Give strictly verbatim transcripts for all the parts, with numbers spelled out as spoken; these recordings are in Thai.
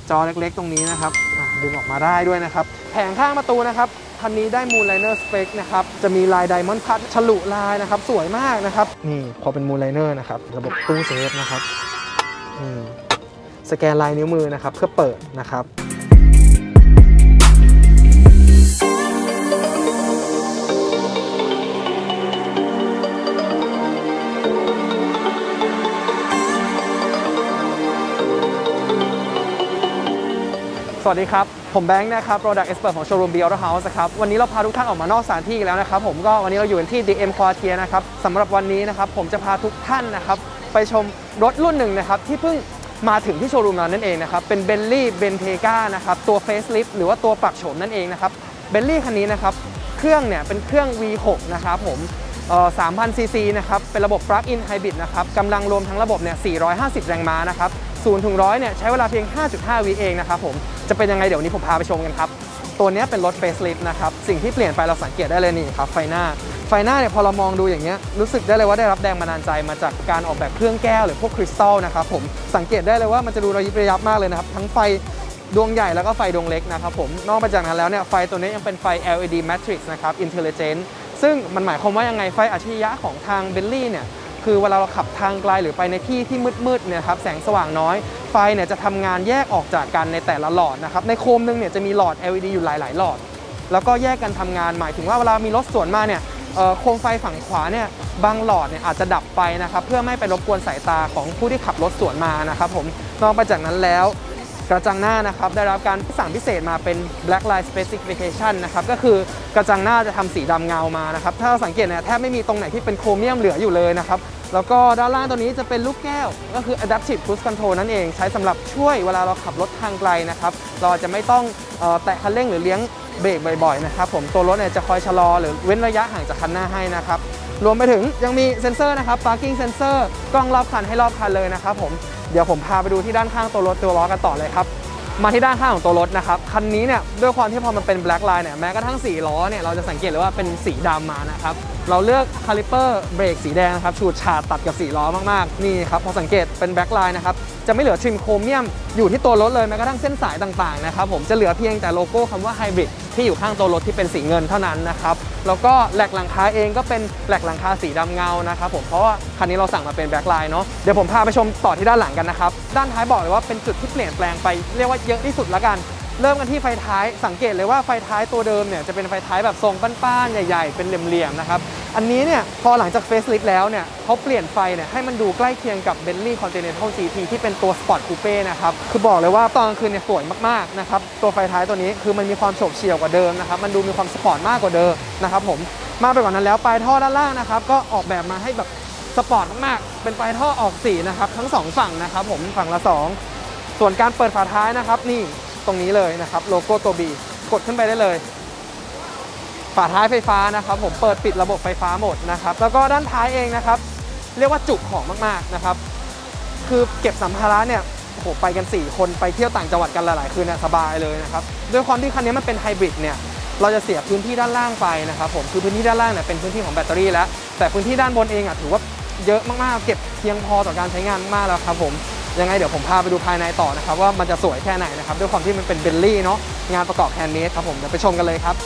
จอเล็กๆตรงนี้นะครับดึงออกมาได้ด้วยนะครับแผงข้างประตูนะครับคันนี้ได้ Moonliner Spec นะครับจะมีลาย Diamond Cut ฉลุลายนะครับสวยมากนะครับนี่พอเป็น Moonliner นะครับระบบตู้เซฟนะครับสแกนลายนิ้วมือนะครับเพื่อเปิดนะครับสวัสดีครับผมแบงค์นะครับ Product Expert ของ Showroom B Auto House ครับวันนี้เราพาทุกท่านออกมานอกสถานที่แล้วนะครับผมก็วันนี้เราอยู่ที่ ดี เอ็ม Quartier นะครับสำหรับวันนี้นะครับผมจะพาทุกท่านนะครับไปชมรถรุ่นหนึ่งนะครับที่เพิ่งมาถึงที่โชว์รูมเรานั่นเองนะครับเป็น Bentley Bentayga นะครับตัว Facelift หรือว่าตัวปรับโฉมนั่นเองนะครับ Bentley คันนี้นะครับเครื่องเนี่ยเป็นเครื่อง วี หก นะครับผมสามพัน ซี ซี นะครับเป็นระบบ Plug-in Hybrid นะครับกำลังรวมทั้งระบบเนี่ยสี่ร้อยห้าสิบแรงม้านะครับศูนย์ถึงร้อยเนี่ยใช้เวลาเพียง ห้าจุดห้า วิเองนะครับผมจะเป็นยังไงเดี๋ยววันนี้ผมพาไปชมกันครับตัวนี้เป็นรถ Facelift นะครับสิ่งที่เปลี่ยนไปเราสังเกตได้เลยนี่ครับไฟหน้าไฟหน้าเนี่ยพอเรามองดูอย่างเงี้ยรู้สึกได้เลยว่าได้รับแรงบันดาลใจมาจากการออกแบบเครื่องแก้วหรือพวกคริสตัลนะครับผมสังเกตได้เลยว่ามันจะดูระยิบระยับมากเลยนะครับทั้งไฟดวงใหญ่แล้วก็ไฟดวงเล็กนะครับผมนอกจากนั้นแล้วเนี่ยไฟตัวนี้ยังเป็นไฟ แอล อี ดี Matrix นะครับ Intelligent ซึ่งมันหมายความว่ายังไงไฟอัจฉริยะของทาง Bentley เนี่ยคือเวลาเราขับทางไกลหรือไปในที่ที่มืดๆเนี่ยครับแสงสว่างน้อยไฟเนี่ยจะทำงานแยกออกจากกันในแต่ละหลอดนะครับในโคมนึงเนี่ยจะมีหลอด แอล อี ดี อยู่หลายๆหลอดแล้วก็แยกกันทำงานหมายถึงว่าเวลามีรถสวนมาเนี่ยโคมไฟฝั่งขวาเนี่ยบางหลอดเนี่ยอาจจะดับไปนะครับเพื่อไม่ไปรบกวนสายตาของผู้ที่ขับรถสวนมานะครับผมนอกจากนั้นแล้วกระจังหน้านะครับได้รับการสั่งพิเศษมาเป็น Black Line Specification นะครับก็คือกระจังหน้าจะทำสีดำเงามานะครับถ้าเราสังเกตเนี่ยแทบไม่มีตรงไหนที่เป็นโครเมียมเหลืออยู่เลยนะครับแล้วก็ด้านล่างตัวนี้จะเป็นลูกแก้วก็คือ Adaptive Cruise Control นั่นเองใช้สำหรับช่วยเวลาเราขับรถทางไกลนะครับเราจะไม่ต้องแตะคันเร่งหรือเลี้ยงเบรกบ่อยๆนะครับผมตัวรถเนี่ยจะคอยชะลอหรือเว้นระยะห่างจากคันหน้าให้นะครับรวมไปถึงยังมีเซ็นเซอร์นะครับ Parking Sensor กล้องรอบคันให้รอบคันเลยนะครับผมเดี๋ยวผมพาไปดูที่ด้านข้างตัวรถตัวล้อกันต่อเลยครับมาที่ด้านข้างของตัวรถนะครับคันนี้เนี่ยด้วยความที่พอมันเป็น Black Line เนี่ยแม้กระทั่งสี่ล้อเนี่ยเราจะสังเกตเลยว่าเป็นสีดำมานะครับเราเลือกคาลิเปอร์เบรกสีแดงนะครับฉูดฉาดตัดกับสี่ล้อมากๆนี่ครับพอสังเกตเป็น Black Line นะครับจะไม่เหลือทริมโครเมียมอยู่ที่ตัวรถเลยแม้กระทั่งเส้นสายต่างๆนะครับผมจะเหลือเพียงแต่โลโก้คำว่า Hybrid ที่อยู่ข้างตัวรถที่เป็นสีเงินเท่านั้นนะครับแล้วก็แหลกหลังคาเองก็เป็นแหลกหลังคาสีดำเงานะครับผมเพราะว่าคันนี้เราสั่งมาเป็น Black Line เนาะเดี๋ยวผมพาไปชมต่อที่ด้านหลังกันนะครับด้านท้ายบอกเลยว่าเป็นจุดที่เปลี่ยนแปลงไปเรียกว่าเยอะที่สุดละกันเริ่มกันที่ไฟท้ายสังเกตเลยว่าไฟท้ายตัวเดิมเนี่ยจะเป็นไฟท้ายแบบทรงป้านๆใหญ่ๆเป็นเหลี่ยมๆนะครับอันนี้เนี่ยพอหลังจาก Facelift แล้วเนี่ยเขาเปลี่ยนไฟเนี่ยให้มันดูใกล้เคียงกับ Bentley Continental จี ที ที่เป็นตัว Sport Coupe นะครับคือบอกเลยว่าตอนกลางคืนเนี่ยสวยมากๆนะครับตัวไฟท้ายตัวนี้คือมันมีความโฉบเฉี่ยวกว่าเดิมนะครับมันดูมีความสปอร์ตมากกว่าเดิมนะครับผมมากไปกว่านั้นแล้วปลายท่อด้านล่างนะครับก็ออกแบบมาให้แบบสปอร์ตมากๆเป็นปลายท่อออกสีนะครับทั้งสองฝั่งนะครับผมฝั่งละสองส่วนการเปิดฝาท้ายนะครับนี่ตรงนี้เลยนะครับโลโก้ตัว B กดขึ้นไปได้เลยฝาท้ายไฟฟ้านะครับผมเปิดปิดระบบไฟฟ้าหมดนะครับแล้วก็ด้านท้ายเองนะครับเรียกว่าจุของมากๆนะครับคือเก็บสัมภาระเนี่ยโอ้โหไปกันสี่คนไปเที่ยวต่างจังหวัดกันหลายๆคืนเนี่ยสบายเลยนะครับด้วยความที่คันนี้มันเป็นไฮบริดเนี่ยเราจะเสียพื้นที่ด้านล่างไปนะครับผมคือพื้นที่ด้านล่างเนี่ยเป็นพื้นที่ของแบตเตอรี่แล้วแต่พื้นที่ด้านบนเองอ่ะถือว่าเยอะมากๆเก็บเพียงพอต่อการใช้งานมากแล้วครับผมยังไงเดี๋ยวผมพาไปดูภายในต่อนะครับว่ามันจะสวยแค่ไหนนะครับด้วยความที่มันเป็นเบลลี่เนาะงานประกอบแฮนด์เมดครับผมเดี๋ยวไปชมกันเลยครับ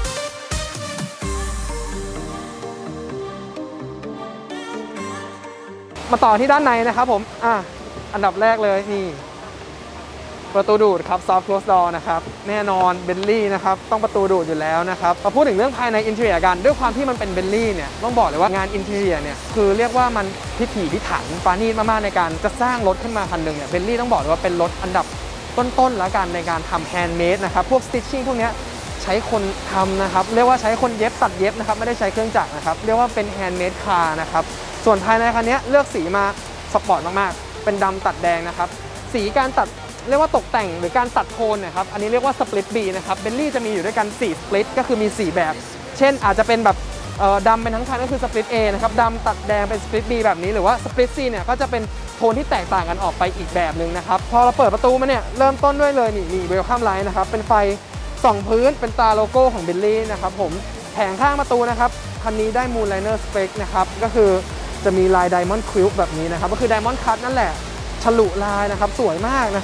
มาต่อที่ด้านในนะครับผมอ่ะอันดับแรกเลยนี่ประตูดูดครับ Soft Close Door นะครับแน่นอนเบลลี่นะครับต้องประตูดูดอยู่แล้วนะครับมาพูดถึงเรื่องภายในอินเทอร์เนียกันด้วยความที่มันเป็นเบลลี่เนี่ยต้องบอกเลยว่างานอินเทอร์เนียเนี่ยคือเรียกว่ามันพิถีพิถันปราณีตมากๆในการจะสร้างรถขึ้นมาคันหนึ่งเนี่ยเบลลี่ต้องบอกเลยว่าเป็นรถอันดับต้นๆแล้วกันในการทำแฮนด์เมดนะครับพวกสติชชิ่งพวกนี้ใช้คนทำนะครับเรียกว่าใช้คนเย็บตัดเย็บนะครับไม่ได้ใช้เครื่องจักรนะครับเรียกว่าเป็นแฮนด์เมดคาร์นะครับส่วนภายในคันนี้เลือกสีมาสปอร์ตมากๆเป็นดำตัดแดงนะครับสีการตัดเรียกว่าตกแต่งหรือการตัดโทนนะครับอันนี้เรียกว่าสปลิตบีนะครับเบลลี่จะมีอยู่ด้วยกันสี่สปลิตก็คือมีสี่แบบเช่นอาจจะเป็นแบบดำเป็นทั้งคันก็คือสปลิต A นะครับดำตัดแดงเป็นสปลิต B แบบนี้หรือว่าสปลิต C เนี่ยก็จะเป็นโทนที่แตกต่างกันออกไปอีกแบบหนึ่งนะครับพอเราเปิดประตูมาเนี่ยเริ่มต้นด้วยเลยนี่นี่เวลคัมไลท์นะครับเป็นไฟส่องพื้นเป็นตาโลโก้ของเบลลี่นะครับผมแผงข้างประตูนะครับคันนี้ได้ Moonliner Spec นะครับก็คือจะมีลาย Diamond Quilt แบบนี้นะครับก็คือ Diamond Cut นั่นแหละฉลุลายนะครับสวยมากนะครับ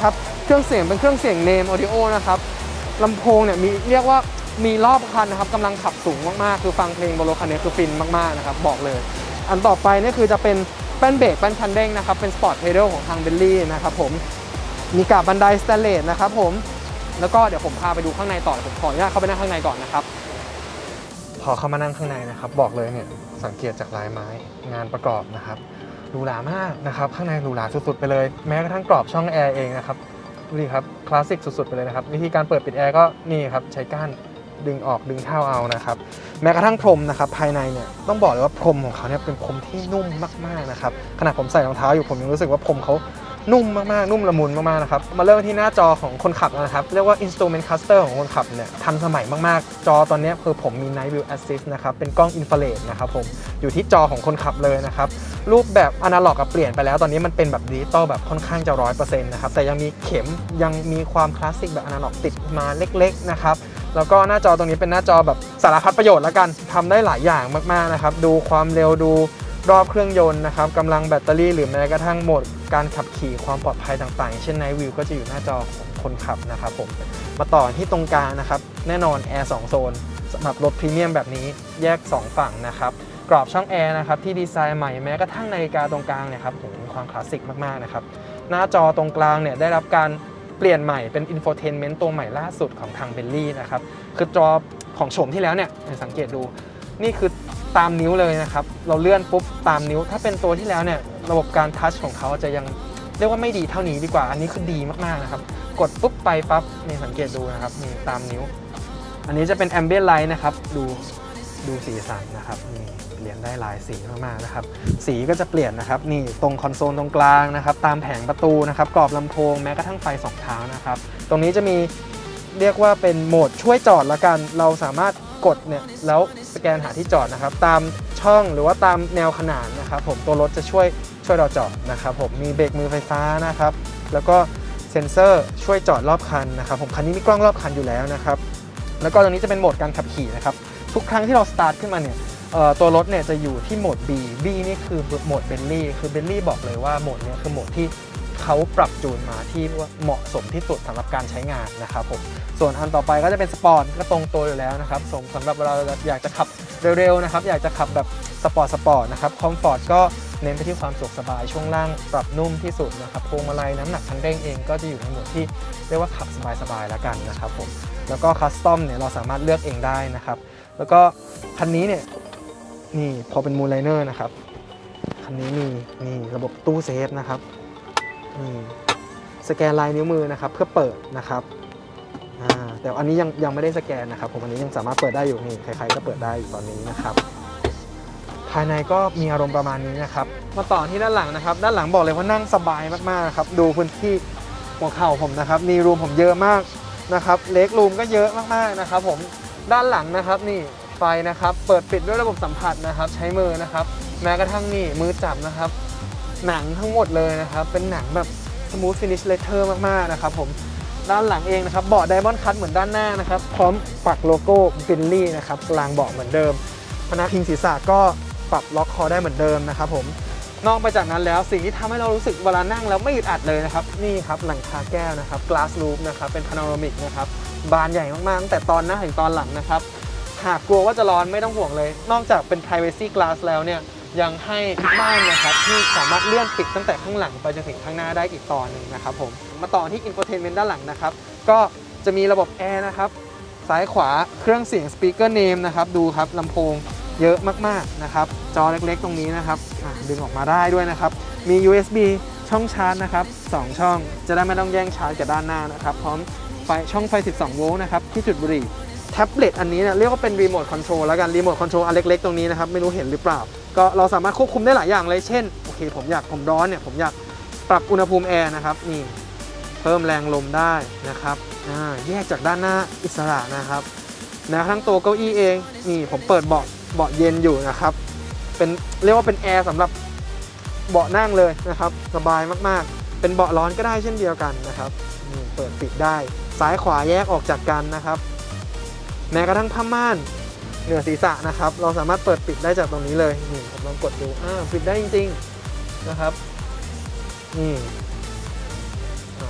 เครื่องเสียงเป็นเครื่องเสียงเนมออดิโอนะครับลำโพงเนี่ยมีเรียกว่ามีรอบคันนะครับกำลังขับสูงมากๆคือฟังเพลงบนรถคันนี้คือฟินมากๆนะครับบอกเลยอันต่อไปนี่คือจะเป็นแป้นเบรกแป้นคันเร่งนะครับเป็นสปอร์ตเพดลของทางเบลลี่นะครับผมมีกาบบันไดสแตนเลสนะครับผมแล้วก็เดี๋ยวผมพาไปดูข้างในต่อผมขออนุญาตเข้าไปนั่งข้างในก่อนนะครับพอเข้ามานั่งข้างในนะครับบอกเลยเนี่ยสังเกตจากลายไม้งานประกอบนะครับหรูหรามากนะครับข้างในหรูหราสุดๆไปเลยแม้กระทั่งกรอบช่องแอร์เองนะครับดูดิครับคลาสสิกสุดๆไปเลยนะครับวิธีการเปิดปิดแอร์ก็นี่ครับใช้ก้านดึงออกดึงเท้าเอานะครับแม้กระทั่งพรมนะครับภายในเนี่ยต้องบอกเลยว่าพรมของเขาเนี่ยเป็นพรมที่นุ่มมากๆนะครับขณะผมใส่รองเท้าอยู่ผมยังรู้สึกว่าพรมเขานุ่มมากๆนุ่มละมุนมากๆนะครับมาเริ่มที่หน้าจอของคนขับนะครับเรียกว่า Instrument Cluster ของคนขับเนี่ยทันสมัยมากๆจอตอนนี้คือผมมี Night View Assist นะครับเป็นกล้องอินฟราเรดนะครับผมอยู่ที่จอของคนขับเลยนะครับรูปแบบอนาล็อกเปลี่ยนไปแล้วตอนนี้มันเป็นแบบดิจิตอลแบบค่อนข้างจะ ร้อยเปอร์เซ็นต์ นะครับแต่ยังมีเข็มยังมีความคลาสสิกแบบอนาล็อกติดมาเล็กๆนะครับแล้วก็หน้าจอตรงนี้เป็นหน้าจอแบบสารพัดประโยชน์แล้วกันทำได้หลายอย่างมากๆนะครับดูความเร็วดูรอบเครื่องยนต์นะครับกำลังแบตเตอรี่หรือแม้กระทั่งโหมดการขับขี่ความปลอดภัยต่างๆเช่น Night View ก็จะอยู่หน้าจอของคนขับนะครับผมมาต่อที่ตรงกลางนะครับแน่นอนแอร์สองโซนสำหรับรถพรีเมียมแบบนี้แยกสองฝั่งนะครับกรอบช่องแอร์นะครับที่ดีไซน์ใหม่แม้กระทั่งนาฬิกาตรงกลางเนี่ยครับผมมีความคลาสสิกมากๆนะครับหน้าจอตรงกลางเนี่ยได้รับการเปลี่ยนใหม่เป็น Infotainment ตัวใหม่ล่าสุดของทางเบลลี่นะครับคือจอของโฉมที่แล้วเนี่ยสังเกตดูนี่คือตามนิ้วเลยนะครับเราเลื่อนปุ๊บตามนิ้วถ้าเป็นตัวที่แล้วเนี่ยระบบการทัชของเขาจะยังเรียกว่าไม่ดีเท่านี้ดีกว่าอันนี้คือดีมากๆนะครับกดปุ๊บไปปั๊บนี่สังเกตดูนะครับนี่ตามนิ้วอันนี้จะเป็น Ambient Light นะครับดูดูสีสันนะครับนี่เปลี่ยนได้หลายสีมากๆนะครับสีก็จะเปลี่ยนนะครับนี่ตรงคอนโซลตรงกลางนะครับตามแผงประตูนะครับกรอบลำโพงแม้กระทั่งไฟสองทางนะครับตรงนี้จะมีเรียกว่าเป็นโหมดช่วยจอดละกันเราสามารถกดเนี่ยแล้วสแกนหาที่จอดนะครับตามช่องหรือว่าตามแนวขนานนะครับผมตัวรถจะช่วยช่วยเราจอดนะครับผมมีเบรกมือไฟฟ้านะครับแล้วก็เซ็นเซอร์ช่วยจอดรอบคันนะครับผมคันนี้มีกล้องรอบคันอยู่แล้วนะครับแล้วก็ตรงนี้จะเป็นโหมดการขับขี่นะครับทุกครั้งที่เราสตาร์ทขึ้นมาเนี่ยตัวรถเนี่ยจะอยู่ที่โหมด B B นี่คือโหมดเบนลี่คือเบนลี่บอกเลยว่าโหมดนี้คือโหมดที่เขาปรับจูนมาที่ว่าเหมาะสมที่สุดสำหรับการใช้งานนะครับผมส่วนอันต่อไปก็จะเป็นสปอร์ตก็ตรงตัวอยู่แล้วนะครับสมสำหรับเวลาเราอยากจะขับเร็วๆนะครับอยากจะขับแบบสปอร์ตสปอร์ตนะครับคอมฟอร์ตก็เน้นไปที่ความสะดวกสบายช่วงล่างปรับนุ่มที่สุดนะครับพวงมาลัยน้ำหนักคันเร่งเองก็จะอยู่ในโหมดที่เรียกว่าขับสบายๆแล้วกันนะครับผมแล้วก็คัสตอมเนี่ยเราสามารถเลือกเองได้นะครับแล้วก็คันนี้เนี่ยนี่พอเป็นมูลไลเนอร์นะครับคันนี้มีนี่ระบบตู้เซฟนะครับนี่สแกนลายนิ้วมือนะครับเพื่อเปิดนะครับแต่อันนี้ยังยังไม่ได้สแกนนะครับผมอันนี้ยังสามารถเปิดได้อยู่นี่ใครๆก็เปิดได้อยู่ตอนนี้นะครับภายในก็มีอารมณ์ประมาณนี้นะครับมาต่อที่ด้านหลังนะครับด้านหลังบอกเลยว่านั่งสบายมากๆครับดูพื้นที่หัวเข่าผมนะครับมีรูมผมเยอะมากนะครับเล็กรูมก็เยอะมากๆนะครับผมด้านหลังนะครับนี่ไฟนะครับเปิดปิดด้วยระบบสัมผัสนะครับใช้มือนะครับแม้กระทั่งนี่มือจับนะครับหนังทั้งหมดเลยนะครับเป็นหนังแบบสมูทฟินิชเลเทอร์มากๆนะครับผมด้านหลังเองนะครับเบาะไดมอนด์คัทเหมือนด้านหน้านะครับพร้อมปักโลโก้ฟินลี่นะครับกลางเบาะเหมือนเดิมพนักพิงศีรษะก็ปรับล็อกคอได้เหมือนเดิมนะครับผมนอกไปจากนั้นแล้วสิ่งที่ทำให้เรารู้สึกเวลานั่งแล้วไม่อึดอัดเลยนะครับนี่ครับหลังคาแก้วนะครับ glass roof นะครับเป็นพาโนรามิกนะครับบานใหญ่มากๆตั้งแต่ตอนหน้าถึงตอนหลังนะครับหากกลัวว่าจะร้อนไม่ต้องห่วงเลยนอกจากเป็น privacy glass แล้วเนี่ยยังให้ม่านนะครับที่สามารถเลื่อนปิดตั้งแต่ข้างหลังไปจนถึงข้างหน้าได้อีกตอนหนึ่งนะครับผมมาต่อที่ infotainment ด้านหลังนะครับก็จะมีระบบแอร์นะครับซ้ายขวาเครื่องเสียง speaker name นะครับดูครับลำโพงเยอะมากๆนะครับจอเล็กๆตรงนี้นะครับดึงออกมาได้ด้วยนะครับมี ยู เอส บี ช่องชาร์จนะครับสองช่องจะได้ไม่ต้องแย่งชาร์จกับด้านหน้านะครับพร้อมไฟช่องไฟสิบสองโวลต์นะครับที่จุดบุหรี่แท็บเล็ตอันนี้เนี่ยเรียกว่าเป็นรีโมทคอนโทรลแล้วกันรีโมทคอนโทรลอันเล็กๆตรงนี้นะครับไม่รู้เห็นหรือเปล่าก็เราสามารถควบคุมได้หลายอย่างเลยเช่นโอเคผมอยากผมร้อนเนี่ยผมอยากปรับอุณหภูมิแอร์นะครับนี่เพิ่มแรงลมได้นะครับแยกจากด้านหน้าอิสระนะครับแม้กระทั่งตัวเก้าอี้เองนี่ผมเปิดเบาะเบาะเย็นอยู่นะครับเป็นเรียกว่าเป็นแอร์สำหรับเบาะนั่งเลยนะครับสบายมากๆเป็นเบาะร้อนก็ได้เช่นเดียวกันนะครับนี่เปิดปิดได้ซ้ายขวาแยกออกจากกันนะครับแม้กระทั่งผ้าม่านเหนือศีรษะนะครับเราสามารถเปิดปิดได้จากตรงนี้เลยนี่ผมลองกดดูอ่าปิดได้จริงๆนะครับนี่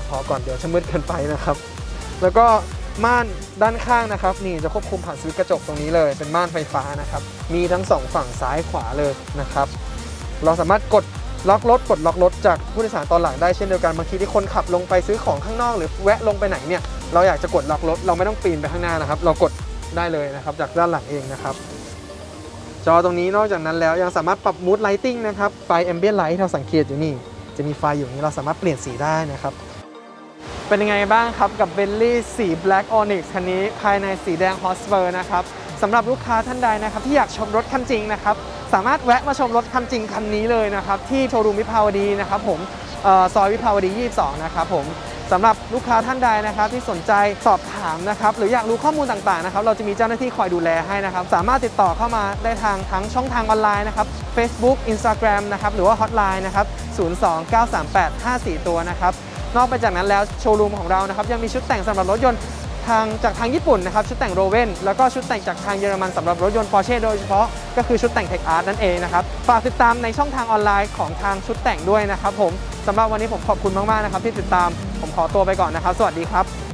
พอก่อนเดี๋ยวจะมืดเกินไปนะครับแล้วก็ม่านด้านข้างนะครับนี่จะควบคุมผ่านสวิตช์กระจกตรงนี้เลยเป็นม่านไฟฟ้านะครับมีทั้งสองฝั่งซ้ายขวาเลยนะครับเราสามารถกดล็อกรถกดล็อกรถจากผู้โดยสารตอนหลังได้เช่นเดียวกันบางทีที่คนขับลงไปซื้อของข้างนอกหรือแวะลงไปไหนเนี่ยเราอยากจะกดล็อกรถเราไม่ต้องปีนไปข้างหน้านะครับเรากดได้เลยนะครับจากด้านหลังเองนะครับจอตรงนี้นอกจากนั้นแล้วยังสามารถปรับมูดไลติ้งนะครับไฟแอมเบียนไลท์ที่เราสังเกตอยู่นี่จะมีไฟอยู่นี้เราสามารถเปลี่ยนสีได้นะครับเป็นยังไงบ้างครับกับ Bentley สี Black Onyx คันนี้ภายในสีแดง Hotspur นะครับสำหรับลูกค้าท่านใดนะครับที่อยากชมรถคันจริงนะครับสามารถแวะมาชมรถคันจริงคันนี้เลยนะครับที่โชว์รูมวิภาวดีนะครับผมซอยวิภาวดียี่สิบสองนะครับผมสำหรับลูกค้าท่านใดนะครับที่สนใจสอบถามนะครับหรืออยากรู้ข้อมูลต่างๆนะครับเราจะมีเจ้าหน้าที่คอยดูแลให้นะครับสามารถติดต่อเข้ามาได้ทางทั้งช่องทางออนไลน์นะครับ Facebook Instagram นะครับหรือว่า Hotline นะครับศูนย์ สอง เก้า สาม แปด ห้า สี่ ตัวนะครับนอกไปจากนั้นแล้วโชว์รูมของเรานะครับยังมีชุดแต่งสำหรับรถยนต์ทางจากทางญี่ปุ่นนะครับชุดแต่งโรเวนแล้วก็ชุดแต่งจากทางเยอรมันสำหรับรถยนต์ Porsche โดยเฉพาะก็คือชุดแต่ง Tech Art นั่นเองนะครับฝากติดตามในช่องทางออนไลน์ของทางชุดแต่งด้วยนะครับผมสำหรับวันนี้ผมขอบคุณมากๆนะครับที่ติดตามผมขอตัวไปก่อนนะครับสวัสดีครับ